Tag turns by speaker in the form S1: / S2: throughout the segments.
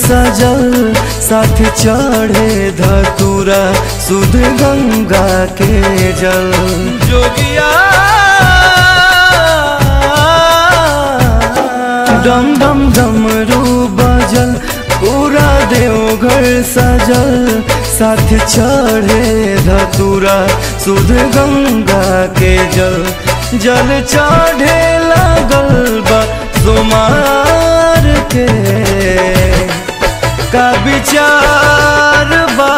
S1: सजल साथ चढ़े धतूरा सुध गंगा के जल। जोगिया डम डम डमरू बजल पूरा देवघर सजल साथ चढ़े धतूरा सुध गंगा के जल। जल चढ़े लागल बा सोमार के का विचार बा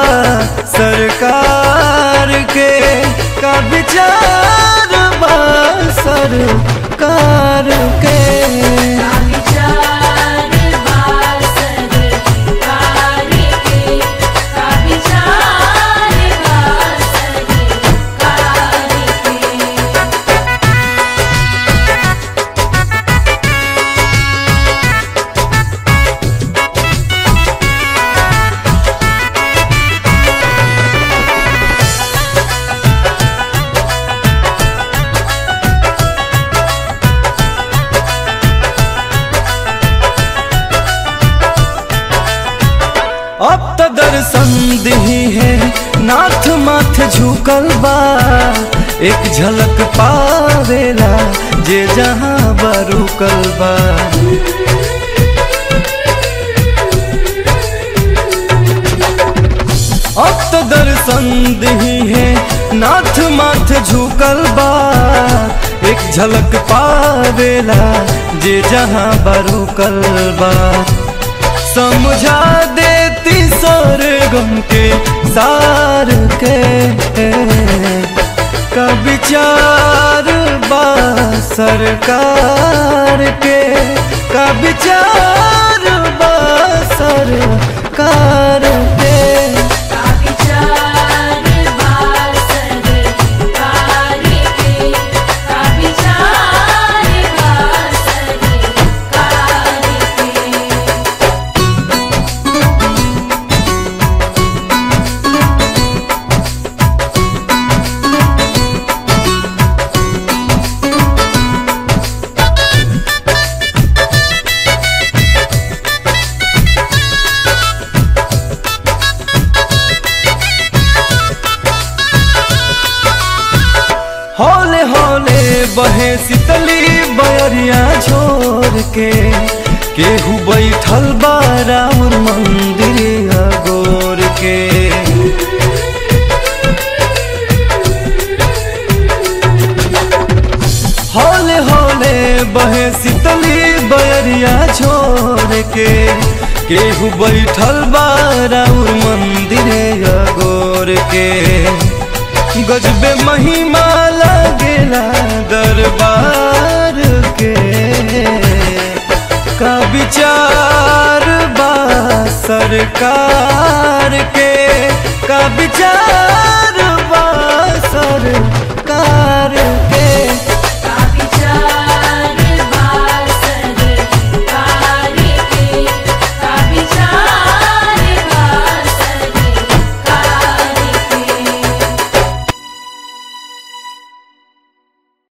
S1: सरकार के का विचार बा सरकार के। अब तो दर्शन दही है नाथ माथ झुकल बा एक झलक पावेला जे जहाँ बरुकल बा। अब तो दर्शन दही है नाथ माथ झुकल बा एक झलक पावेला जे जहाँ बरुकल बा। समझा देती सारे गम के सार के का विचार बा सरकार के का विचार बा सरकार के। हौले हौले बहे शीतली बयरिया छोड़ के केहू बैठल बा राउर मंदिर गोर के। हौले हौले बहे शीतली बयरिया छोड़ के केहू बैठल बा राउर मंदिर गोर के। गजबे महिमा लगेला दरबार के का विचार बा सरकार के का विचार